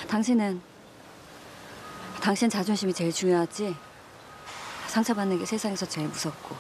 당신은 당신 자존심이 제일 중요하지? 상처받는 게 세상에서 제일 무섭고.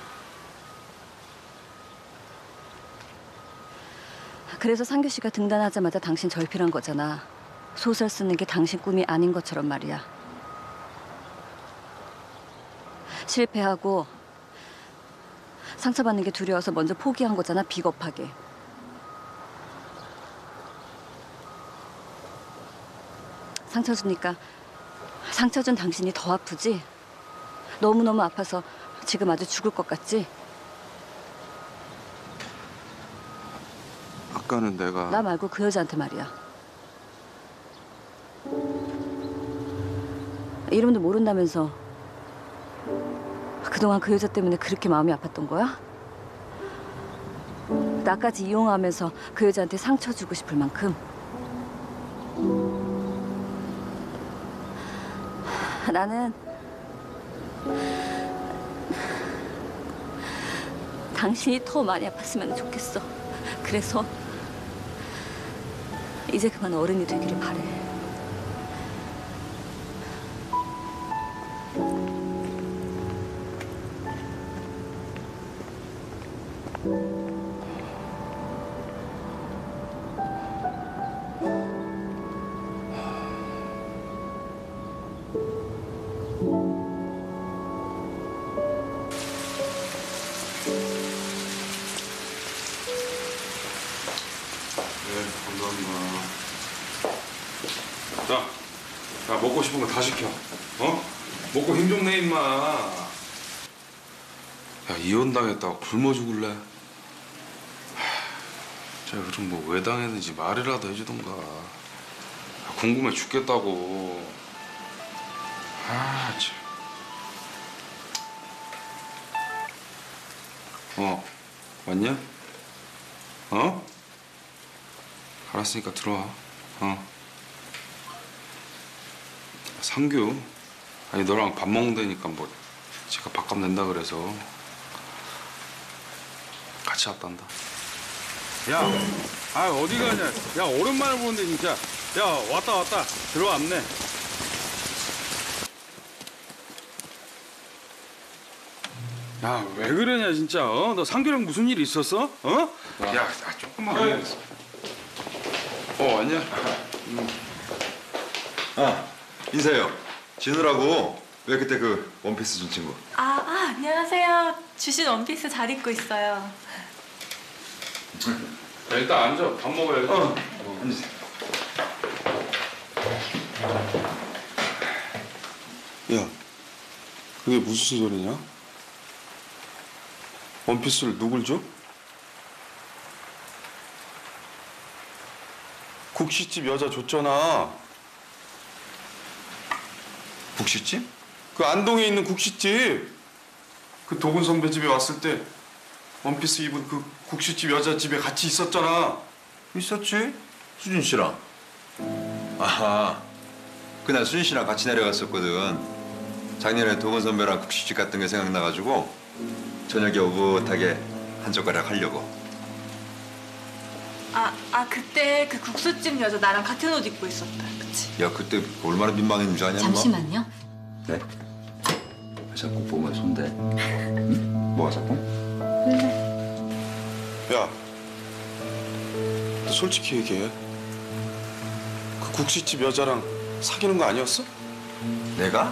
그래서 상규 씨가 등단하자마자 당신 절필한 거잖아. 소설 쓰는 게 당신 꿈이 아닌 것처럼 말이야. 실패하고 상처받는 게 두려워서 먼저 포기한 거잖아, 비겁하게. 상처 주니까 상처 준 당신이 더 아프지? 너무너무 아파서 지금 아주 죽을 것 같지? 아까는 내가... 나 말고 그 여자한테 말이야. 이름도 모른다면서 그동안 그 여자 때문에 그렇게 마음이 아팠던 거야? 나까지 이용하면서 그 여자한테 상처 주고 싶을 만큼? 나는 당신이 더 많이 아팠으면 좋겠어. 그래서 이제 그만 어른이 되기를 바래. 자, 먹고 싶은 거 다 시켜. 어? 먹고 힘 좀 내, 임마. 야, 이혼당했다고 굶어 죽을래? 자, 그럼 뭐 왜 당했는지 말이라도 해주던가. 궁금해 죽겠다고. 아, 참. 왔냐? 어? 알았으니까 들어와. 상규, 아니 너랑 밥 먹는다니까 뭐 제가 밥값 낸다 그래서 같이 왔단다. 야, 어디 가냐? 야, 오랜만에 보는데 진짜. 야, 왔다. 들어왔네. 야, 왜 그러냐 진짜? 너 상규랑 무슨 일 있었어? 야, 조금만 기다렸어. 왔냐? 인사해요. 진우라고 왜 그때 그 원피스 준 친구. 안녕하세요. 주신 원피스 잘 입고 있어요. 야, 일단 앉아. 밥 먹어야지. 앉으세요. 야, 그게 무슨 소리냐? 원피스를 누굴 줘? 국시집 여자 줬잖아. 국시집? 그 안동에 있는 국시집. 그 도군 선배 집에 왔을 때 원피스 입은 그 국시집 여자 집에 같이 있었잖아. 있었지. 수진 씨랑. 아하. 그날 수진 씨랑 같이 내려갔었거든. 작년에 도건 선배랑 국시집 갔던 게 생각나가지고 저녁에 오붓하게 한 젓가락 하려고. 그때 그 국수집 여자 나랑 같은 옷 입고 있었다. 그치? 야, 그때 얼마나 민망했는 줄 아냐? 잠시만요. 네? 왜 자꾸 보면 손대? 응? 뭐가 자꾸? 야, 너 솔직히 얘기해. 그 국시집 여자랑 사귀는 거 아니었어? 내가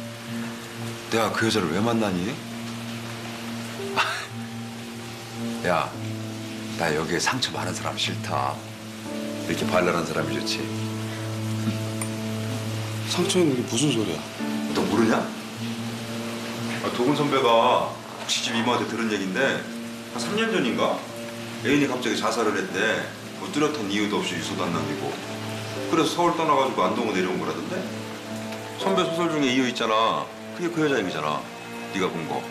그 여자를 왜 만나니? 야, 나 여기에 상처 많은 사람 싫다. 이렇게 발랄한 사람이 좋지. 상처 있는 게 무슨 소리야? 너 모르냐? 도군 선배가 국시집 이모한테 들은 얘긴데 한 3년 전인가? 애인이 갑자기 자살을 했대. 뭐 뚜렷한 이유도 없이 유서도 안 남기고. 그래서 서울 떠나가지고 안동으로 내려온 거라던데? 선배 소설 중에 이유 있잖아. 그게 그 여자 얘기잖아. 네가 본 거.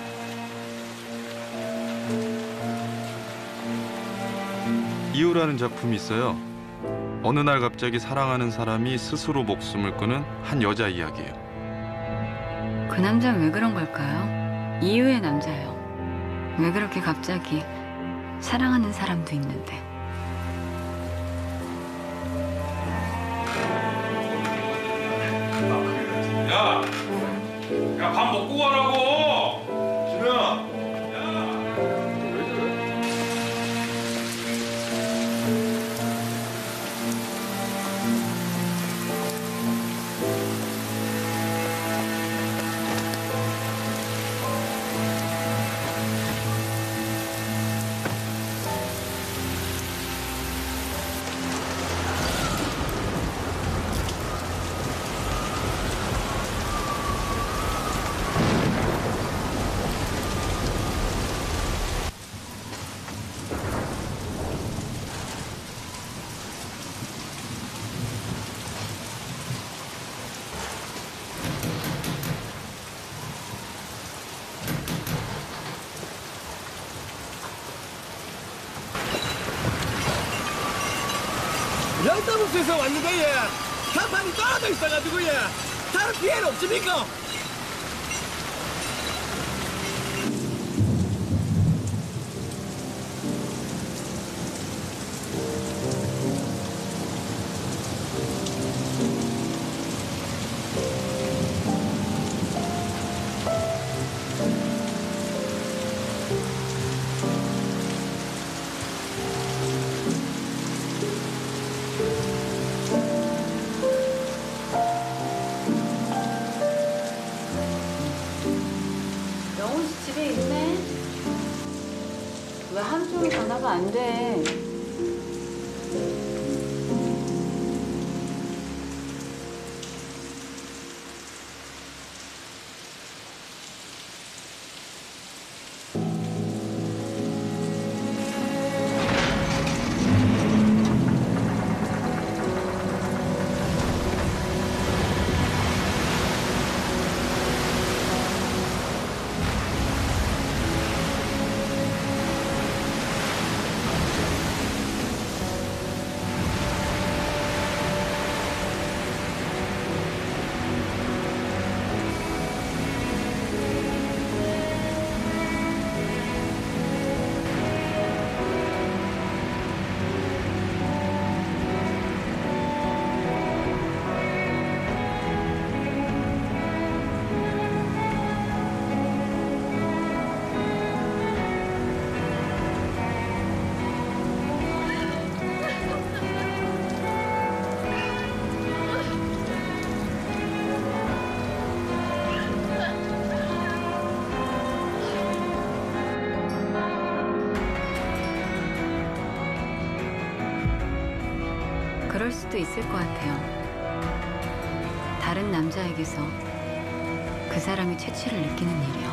이유라는 작품이 있어요. 어느 날 갑자기 사랑하는 사람이 스스로 목숨을 끊은 한 여자 이야기예요. 그 남자는 왜 그런 걸까요? 이유의 남자예요. 왜 그렇게 갑자기 사랑하는 사람도 있는데. 야, 야, 밥 먹고 가라고. 준호야. 왜 저래? 영사무소에서 왔는데 예. 간판이 떨어져 있어가지고 예. 다른 피해는 없습니까? 영훈 씨 집에 있네. 왜 하루 종일 전화가 안 돼? 그럴 수도 있을 것 같아요. 다른 남자에게서 그 사람이 채취를 느끼는 일이요.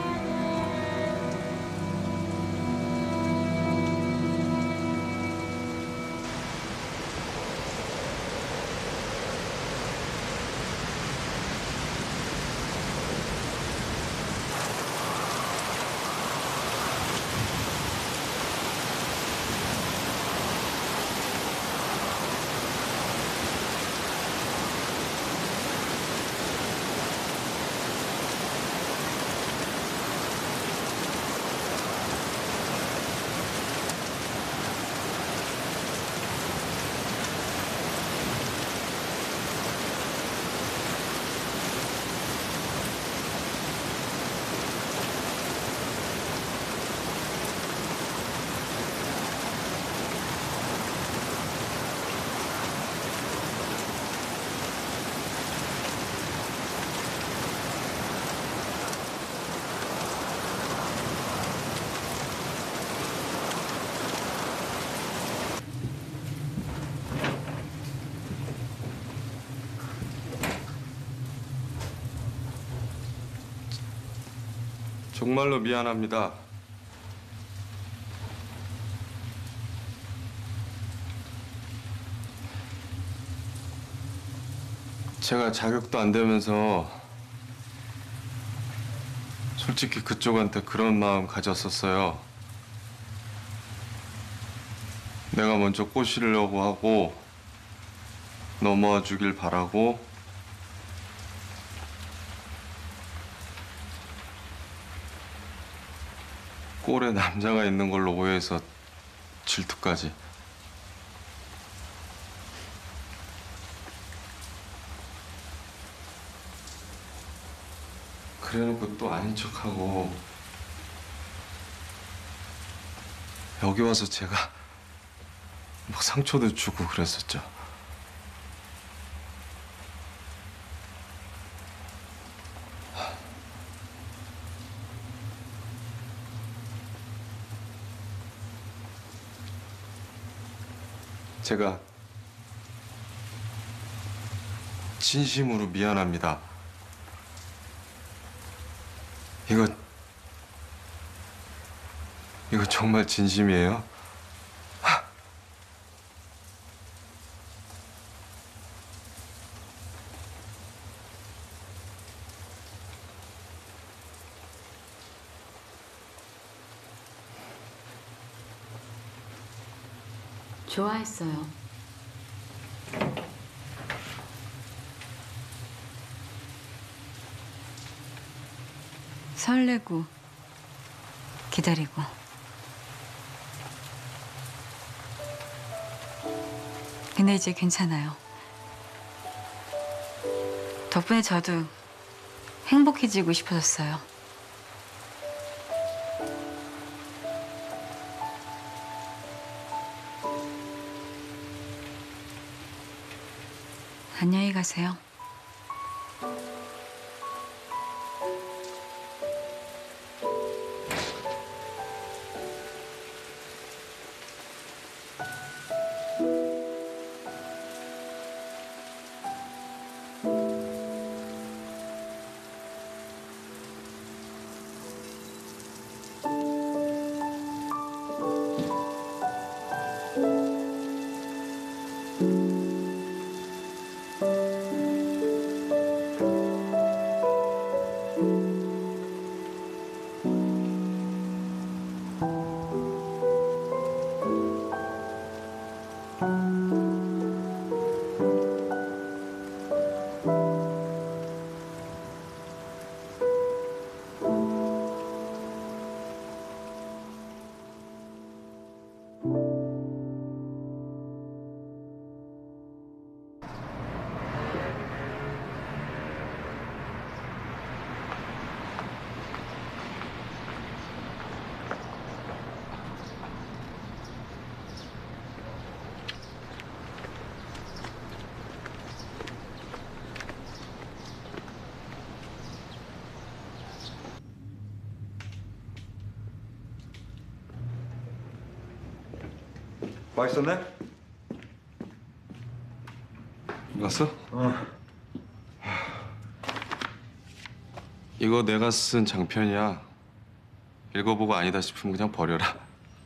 정말로 미안합니다. 제가 자격도 안 되면서 솔직히 그쪽한테 그런 마음 가졌었어요. 내가 먼저 꼬시려고 하고 넘어와 주길 바라고 꼴에 남자가 있는 걸로 오해해서 질투까지. 그래놓고 또 아닌 척하고 여기 와서 제가 막 상처도 주고 그랬었죠. 제가 진심으로 미안합니다. 이거 정말 진심이에요? 좋아했어요. 설레고 기다리고 근데 이제 괜찮아요. 덕분에 저도 행복해지고 싶어졌어요. 안녕히 가세요. 맛있었네? 봤어? 이거 내가 쓴 장편이야. 읽어보고 아니다 싶으면 그냥 버려라.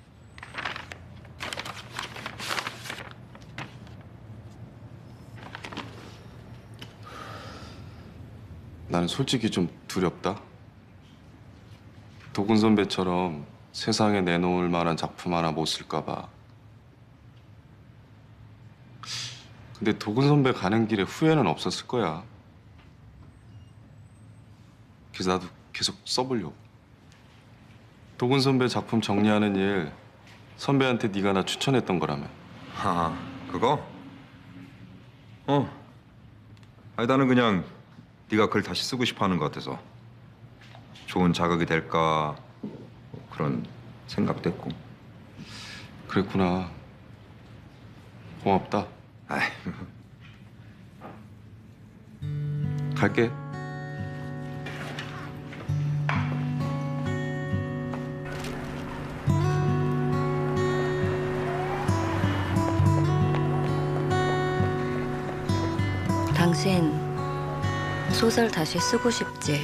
나는 솔직히 좀 두렵다. 도군 선배처럼 세상에 내놓을 만한 작품 하나 못 쓸까 봐. 근데 도군 선배 가는 길에 후회는 없었을 거야. 그래서 나도 계속 써보려고. 도군 선배 작품 정리하는 일 선배한테 네가 나 추천했던 거라며. 아, 그거? 아니 나는 그냥 네가 글 다시 쓰고 싶어 하는 것 같아서 좋은 자극이 될까 그런 생각도 했고. 그랬구나. 고맙다. 아이, 갈게. 당신 소설 다시 쓰고 싶지?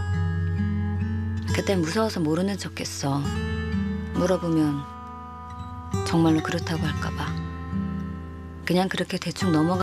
그땐 무서워서 모르는 척했어. 물어보면 정말로 그렇다고 할까 봐. 그냥 그렇게 대충 넘어가.